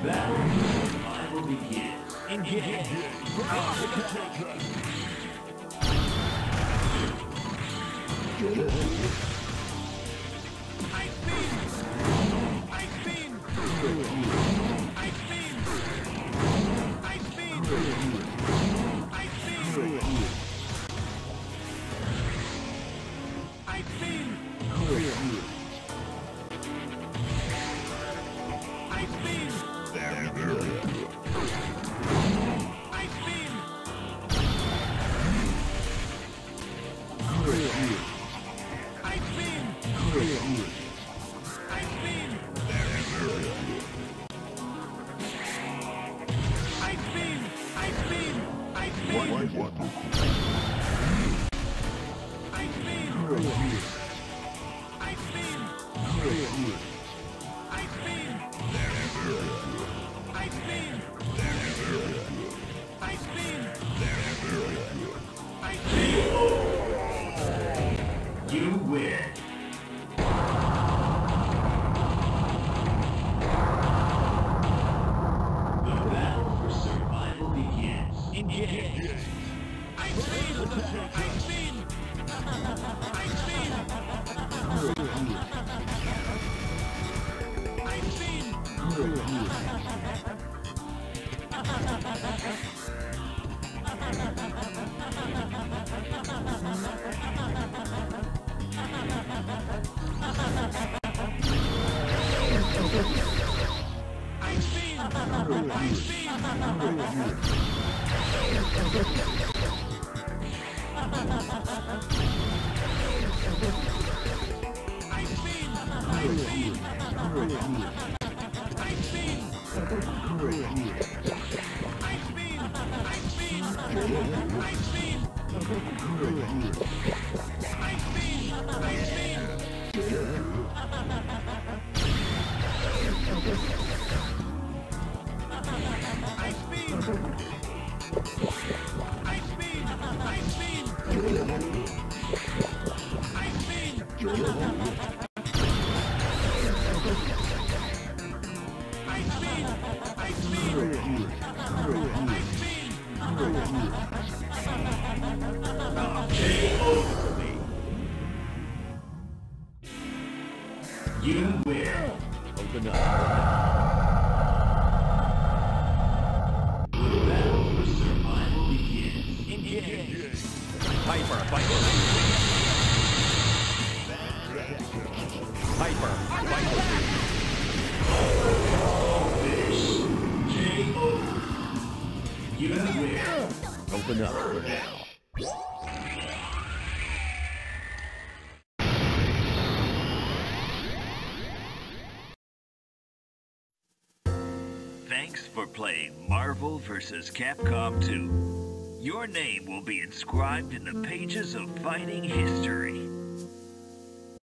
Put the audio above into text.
Survival begins. Engage. You win. The battle for survival begins. Engage. I spin. You win. Open up. The battle for survival begins. Engage. Piper, Piper. Piper, Piper. Fish. J.O. You win. Open up for now. Thanks for playing Marvel vs. Capcom 2. Your name will be inscribed in the pages of fighting history.